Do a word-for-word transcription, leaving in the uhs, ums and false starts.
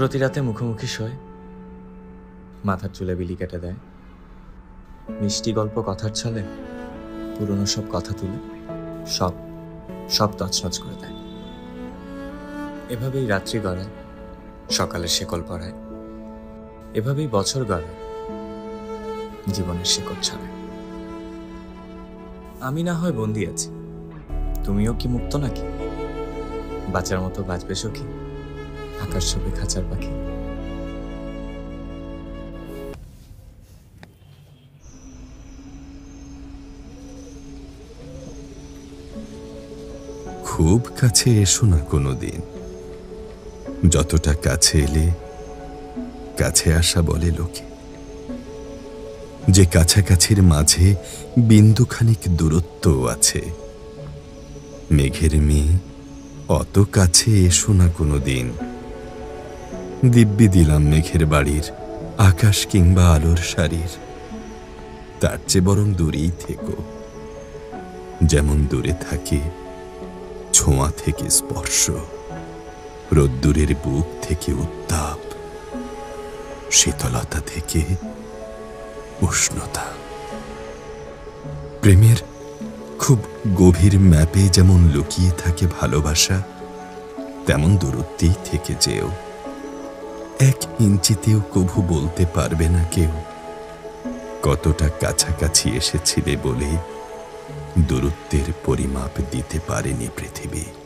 প্রতি রাতে মুখোমুখি শোয়, মাথার চুলে বিলি কেটে দেয়, মিষ্টি গল্প কথার ছলে পুরনো সব কথা তুলে সব সব তছনছ করে দেয়। এভাবেই রাত্রি গড়ায়, সকালের শেকল পড়ায়, এভাবেই বছর গড়ায়, জীবনের শেকড় ছড়ায়। আমি না হয় বন্দি আছি, তুমিও কি মুক্ত নাকি? বাঁচার মতো বাঁচবে সখী, আকাশ ছবি খাঁচার পাখি। খুব কাছে এসো না কোনোদিন, যতটা কাছে এলে কাছে আসা বলে লোকে। যে কাছাকাছির মাঝে বিন্দুখানিক দূরত্ব আছে। মেঘের মেয়ে, অত কাছে এসো না কোনোদিন। দিব্যি দিলাম মেঘের বাড়ির, আকাশ কিংবা আলোর শাড়ির, তার চেয়ে বরং দূরেই থেকো। যেমন দূরে থাকে ছোঁয়া থেকে স্পর্শ, রোদ্দুরের বুক থেকে উত্তাপ, শীতলতা থেকে উষ্ণতা। প্রেমের খুব গভীর ম্যাপে যেমন লুকিয়ে থাকে ভালোবাসা, তেমন দূরত্বেই থেকে যেও। এক ইঞ্চিতেও কভু বলতে পারবে না কেউ কতটা কাছাকাছি এসেছিলে বলে দূরত্বের পরিমাপ দিতে পারেনি পৃথিবী।